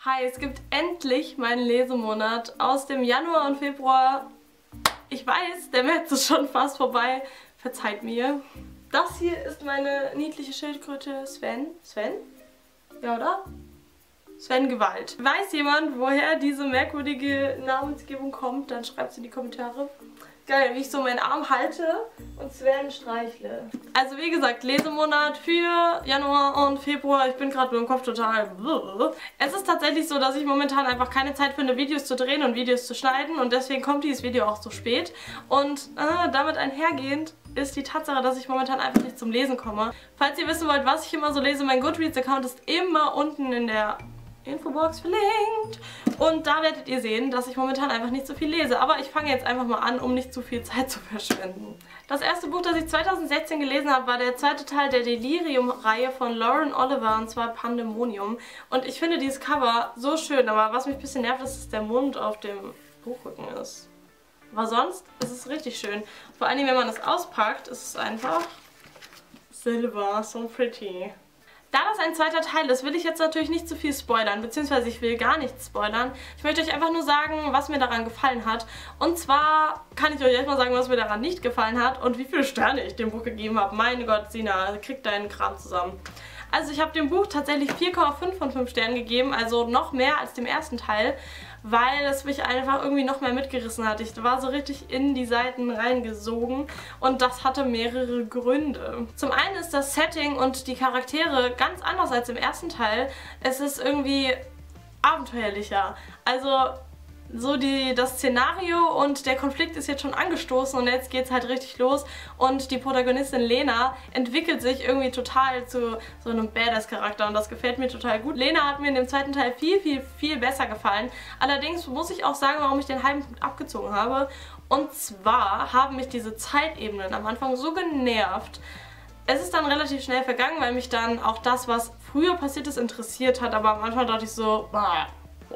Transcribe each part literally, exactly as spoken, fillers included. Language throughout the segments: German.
Hi, es gibt endlich meinen Lesemonat aus dem Januar und Februar. Ich weiß, der März ist schon fast vorbei. Verzeiht mir. Das hier ist meine niedliche Schildkröte Sven. Sven? Ja, oder? Sven Gewalt. Weiß jemand, woher diese merkwürdige Namensgebung kommt? Dann schreibt es in die Kommentare. Geil, wie ich so meinen Arm halte und Sven streichle. Also wie gesagt, Lesemonat für Januar und Februar. Ich bin gerade mit dem Kopf total... Es ist tatsächlich so, dass ich momentan einfach keine Zeit finde, Videos zu drehen und Videos zu schneiden. Und deswegen kommt dieses Video auch so spät. Und äh, damit einhergehend ist die Tatsache, dass ich momentan einfach nicht zum Lesen komme. Falls ihr wissen wollt, was ich immer so lese, mein Goodreads-Account ist immer unten in der Infobox verlinkt. Und da werdet ihr sehen, dass ich momentan einfach nicht so viel lese. Aber ich fange jetzt einfach mal an, um nicht zu viel Zeit zu verschwenden. Das erste Buch, das ich zweitausendsechzehn gelesen habe, war der zweite Teil der Delirium-Reihe von Lauren Oliver, und zwar Pandemonium. Und ich finde dieses Cover so schön, aber was mich ein bisschen nervt, ist, dass der Mund auf dem Buchrücken ist. Aber sonst ist es richtig schön. Vor allem, wenn man es auspackt, ist es einfach Silber, so pretty. Da das ein zweiter Teil ist, will ich jetzt natürlich nicht zu viel spoilern, beziehungsweise ich will gar nichts spoilern. Ich möchte euch einfach nur sagen, was mir daran gefallen hat. Und zwar kann ich euch erstmal sagen, was mir daran nicht gefallen hat und wie viele Sterne ich dem Buch gegeben habe. Meine Gott, Sina, krieg deinen Kram zusammen. Also ich habe dem Buch tatsächlich vier Komma fünf von fünf Sternen gegeben, also noch mehr als dem ersten Teil, weil es mich einfach irgendwie noch mehr mitgerissen hat. Ich war so richtig in die Seiten reingesogen und das hatte mehrere Gründe. Zum einen ist das Setting und die Charaktere ganz anders als im ersten Teil. Es ist irgendwie abenteuerlicher. Also so die, das Szenario und der Konflikt ist jetzt schon angestoßen und jetzt geht es halt richtig los und die Protagonistin Lena entwickelt sich irgendwie total zu so einem Badass-Charakter und das gefällt mir total gut. Lena hat mir in dem zweiten Teil viel, viel, viel besser gefallen. Allerdings muss ich auch sagen, warum ich den halben Punkt abgezogen habe. Und zwar haben mich diese Zeitebenen am Anfang so genervt. Es ist dann relativ schnell vergangen, weil mich dann auch das, was früher passiert ist, interessiert hat, aber am Anfang dachte ich so, boah,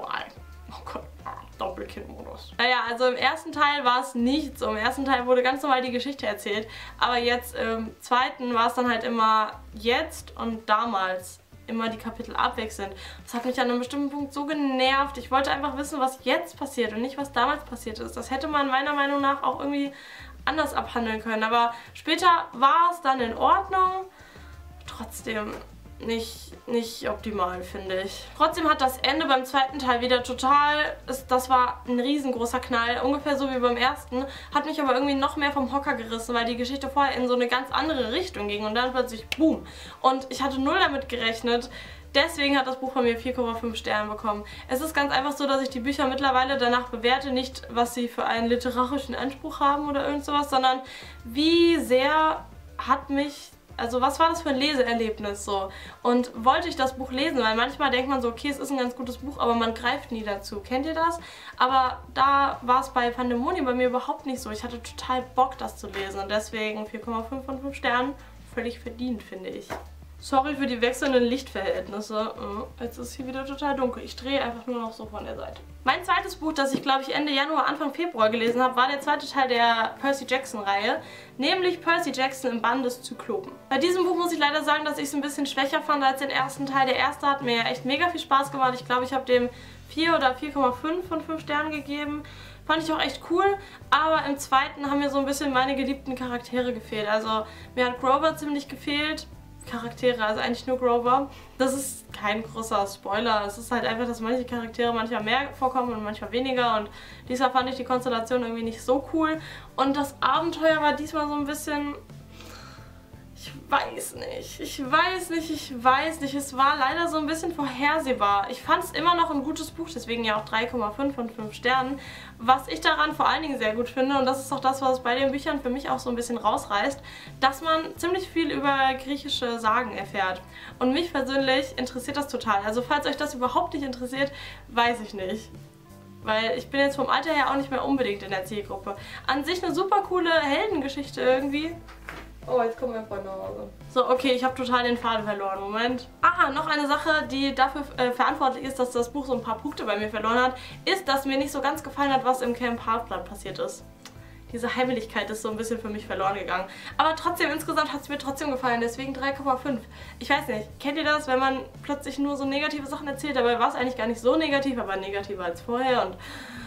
oh Gott. Doppelkind-Modus. Naja, also im ersten Teil war es nicht so. Im ersten Teil wurde ganz normal die Geschichte erzählt. Aber jetzt im zweiten war es dann halt immer jetzt und damals. Immer die Kapitel abwechselnd. Das hat mich an einem bestimmten Punkt so genervt. Ich wollte einfach wissen, was jetzt passiert und nicht, was damals passiert ist. Das hätte man meiner Meinung nach auch irgendwie anders abhandeln können. Aber später war es dann in Ordnung. Trotzdem nicht, nicht optimal, finde ich. Trotzdem hat das Ende beim zweiten Teil wieder total, ist, das war ein riesengroßer Knall, ungefähr so wie beim ersten, hat mich aber irgendwie noch mehr vom Hocker gerissen, weil die Geschichte vorher in so eine ganz andere Richtung ging und dann plötzlich boom. Und ich hatte null damit gerechnet. Deswegen hat das Buch von mir vier Komma fünf Sterne bekommen. Es ist ganz einfach so, dass ich die Bücher mittlerweile danach bewerte, nicht was sie für einen literarischen Anspruch haben oder irgend sowas, sondern wie sehr hat mich... Also was war das für ein Leseerlebnis so? Und wollte ich das Buch lesen? Weil manchmal denkt man so, okay, es ist ein ganz gutes Buch, aber man greift nie dazu. Kennt ihr das? Aber da war es bei Pandemonium bei mir überhaupt nicht so. Ich hatte total Bock, das zu lesen. Und deswegen vier Komma fünf von fünf Sternen. Völlig verdient, finde ich. Sorry für die wechselnden Lichtverhältnisse. Jetzt ist hier wieder total dunkel. Ich drehe einfach nur noch so von der Seite. Mein zweites Buch, das ich glaube ich Ende Januar, Anfang Februar gelesen habe, war der zweite Teil der Percy Jackson-Reihe. Nämlich Percy Jackson im Bann des Zyklopen. Bei diesem Buch muss ich leider sagen, dass ich es ein bisschen schwächer fand als den ersten Teil. Der erste hat mir echt mega viel Spaß gemacht. Ich glaube, ich habe dem vier oder vier Komma fünf von fünf Sternen gegeben. Fand ich auch echt cool, aber im zweiten haben mir so ein bisschen meine geliebten Charaktere gefehlt. Also mir hat Grover ziemlich gefehlt. Charaktere, also eigentlich nur Grover. Das ist kein großer Spoiler. Es ist halt einfach, dass manche Charaktere manchmal mehr vorkommen und manchmal weniger. Und diesmal fand ich die Konstellation irgendwie nicht so cool. Und das Abenteuer war diesmal so ein bisschen... Ich weiß nicht. Ich weiß nicht, ich weiß nicht. Es war leider so ein bisschen vorhersehbar. Ich fand es immer noch ein gutes Buch, deswegen ja auch drei Komma fünf von fünf Sternen. Was ich daran vor allen Dingen sehr gut finde, und das ist auch das, was bei den Büchern für mich auch so ein bisschen rausreißt, dass man ziemlich viel über griechische Sagen erfährt. Und mich persönlich interessiert das total. Also falls euch das überhaupt nicht interessiert, weiß ich nicht. Weil ich bin jetzt vom Alter her auch nicht mehr unbedingt in der Zielgruppe. An sich eine super coole Heldengeschichte irgendwie. Oh, jetzt kommt mein Freund nach Hause. So, okay, ich habe total den Faden verloren. Moment. Ah, noch eine Sache, die dafür äh, verantwortlich ist, dass das Buch so ein paar Punkte bei mir verloren hat, ist, dass mir nicht so ganz gefallen hat, was im Camp Half-Blood passiert ist. diese Heimlichkeit ist so ein bisschen für mich verloren gegangen. Aber trotzdem, insgesamt hat es mir trotzdem gefallen, deswegen drei Komma fünf. Ich weiß nicht, kennt ihr das, wenn man plötzlich nur so negative Sachen erzählt? Dabei war es eigentlich gar nicht so negativ, aber negativer als vorher und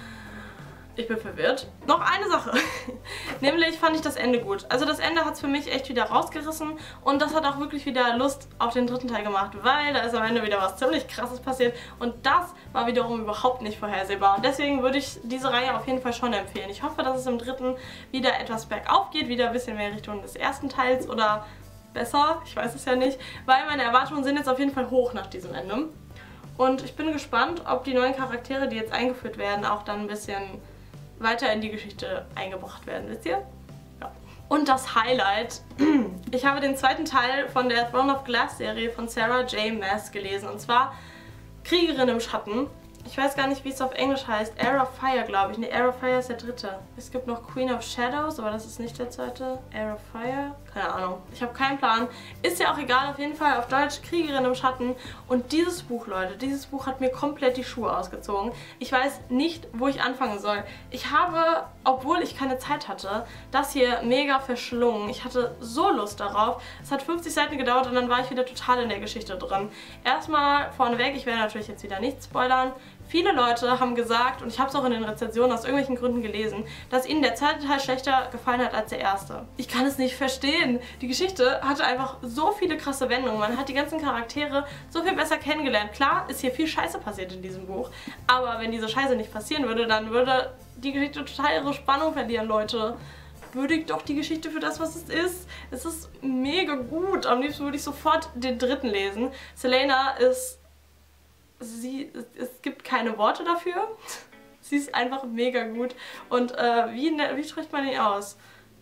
ich bin verwirrt. Noch eine Sache. Nämlich fand ich das Ende gut. Also das Ende hat es für mich echt wieder rausgerissen und das hat auch wirklich wieder Lust auf den dritten Teil gemacht, weil da ist am Ende wieder was ziemlich Krasses passiert und das war wiederum überhaupt nicht vorhersehbar. Und deswegen würde ich diese Reihe auf jeden Fall schon empfehlen. Ich hoffe, dass es im dritten wieder etwas bergauf geht, wieder ein bisschen mehr Richtung des ersten Teils oder besser, ich weiß es ja nicht, weil meine Erwartungen sind jetzt auf jeden Fall hoch nach diesem Ende. Und ich bin gespannt, ob die neuen Charaktere, die jetzt eingeführt werden, auch dann ein bisschen weiter in die Geschichte eingebracht werden, wisst ihr? Ja. Und das Highlight. Ich habe den zweiten Teil von der Throne of Glass Serie von Sarah J. Maas gelesen. Und zwar Kriegerin im Schatten. Ich weiß gar nicht, wie es auf Englisch heißt. Heir of Fire, glaube ich. Ne, Heir of Fire ist der dritte. Es gibt noch Queen of Shadows, aber das ist nicht der zweite. Heir of Fire? Keine Ahnung. Ich habe keinen Plan. Ist ja auch egal, auf jeden Fall auf Deutsch Kriegerin im Schatten. Und dieses Buch, Leute, dieses Buch hat mir komplett die Schuhe ausgezogen. Ich weiß nicht, wo ich anfangen soll. Ich habe, obwohl ich keine Zeit hatte, das hier mega verschlungen. Ich hatte so Lust darauf. Es hat fünfzig Seiten gedauert und dann war ich wieder total in der Geschichte drin. Erstmal vorneweg, ich werde natürlich jetzt wieder nicht spoilern. Viele Leute haben gesagt, und ich habe es auch in den Rezensionen aus irgendwelchen Gründen gelesen, dass ihnen der zweite Teil schlechter gefallen hat als der erste. Ich kann es nicht verstehen. Die Geschichte hatte einfach so viele krasse Wendungen. Man hat die ganzen Charaktere so viel besser kennengelernt. Klar ist hier viel Scheiße passiert in diesem Buch, aber wenn diese Scheiße nicht passieren würde, dann würde die Geschichte total ihre Spannung verlieren, Leute. Würdigt doch die Geschichte für das, was es ist. Es ist mega gut. Am liebsten würde ich sofort den dritten lesen. Celaena ist... Sie, es gibt keine Worte dafür. Sie ist einfach mega gut. Und äh, wie, wie spricht man ihn aus?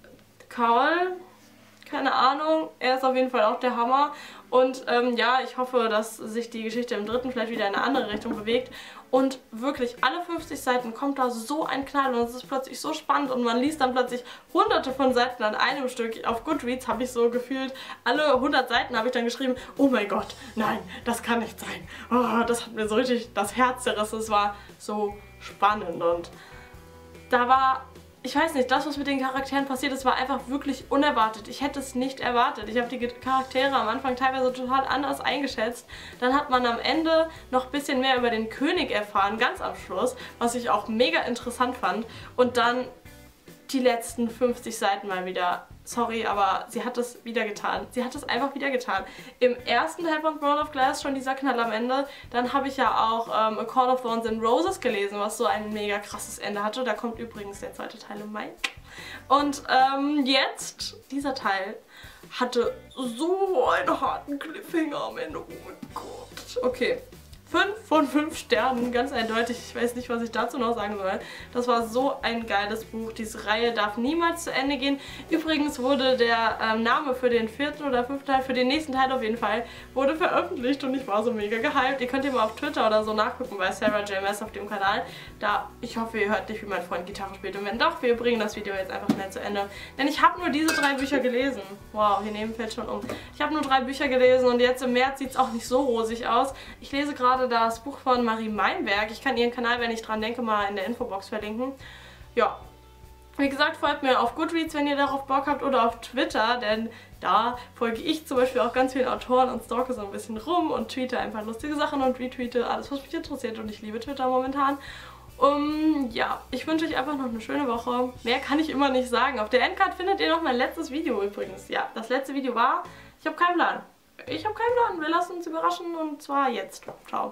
Carl? Keine Ahnung. Er ist auf jeden Fall auch der Hammer. Und ähm, ja, ich hoffe, dass sich die Geschichte im dritten vielleicht wieder in eine andere Richtung bewegt. Und wirklich, alle fünfzig Seiten kommt da so ein Knall und es ist plötzlich so spannend und man liest dann plötzlich hunderte von Seiten an einem Stück. Auf Goodreads habe ich so gefühlt, alle hundert Seiten habe ich dann geschrieben, oh mein Gott, nein, das kann nicht sein. Oh, das hat mir so richtig das Herz zerrissen. Es war so spannend und da war... Ich weiß nicht, das, was mit den Charakteren passiert ist, war einfach wirklich unerwartet. Ich hätte es nicht erwartet. Ich habe die Charaktere am Anfang teilweise total anders eingeschätzt. Dann hat man am Ende noch ein bisschen mehr über den König erfahren, ganz am Schluss, was ich auch mega interessant fand. Und dann die letzten fünfzig Seiten mal wieder. Sorry, aber sie hat es wieder getan. Sie hat es einfach wieder getan. Im ersten Teil von Throne of Glass schon dieser Knall am Ende. Dann habe ich ja auch ähm, A Call of Thorns and Roses gelesen, was so ein mega krasses Ende hatte. Da kommt übrigens der zweite Teil im Mai. Und ähm, jetzt, dieser Teil hatte so einen harten Cliffhanger am Ende. Oh mein Gott. Okay. fünf von fünf Sternen, ganz eindeutig. Ich weiß nicht, was ich dazu noch sagen soll. Das war so ein geiles Buch. Diese Reihe darf niemals zu Ende gehen. Übrigens wurde der ähm, Name für den vierten oder fünften Teil, für den nächsten Teil auf jeden Fall, wurde veröffentlicht und ich war so mega gehypt. Ihr könnt ja mal auf Twitter oder so nachgucken bei Sarah J. Maas auf dem Kanal. Da, ich hoffe, ihr hört nicht, wie mein Freund Gitarre spielt. Und wenn doch, wir bringen das Video jetzt einfach schnell zu Ende. Denn ich habe nur diese drei Bücher gelesen. Wow, hier neben fällt schon um. Ich habe nur drei Bücher gelesen und jetzt im März sieht es auch nicht so rosig aus. Ich lese gerade das Buch von Marie Meinberg. Ich kann ihren Kanal, wenn ich dran denke, mal in der Infobox verlinken. Ja, wie gesagt, folgt mir auf Goodreads, wenn ihr darauf Bock habt, oder auf Twitter, denn da folge ich zum Beispiel auch ganz vielen Autoren und stalke so ein bisschen rum und tweete einfach lustige Sachen und retweete alles, was mich interessiert, und ich liebe Twitter momentan. Um, ja, ich wünsche euch einfach noch eine schöne Woche. Mehr kann ich immer nicht sagen. Auf der Endcard findet ihr noch mein letztes Video übrigens. Ja, das letzte Video war, ich habe keinen Plan. Ich habe keinen Plan. Wir lassen uns überraschen und zwar jetzt. Ciao.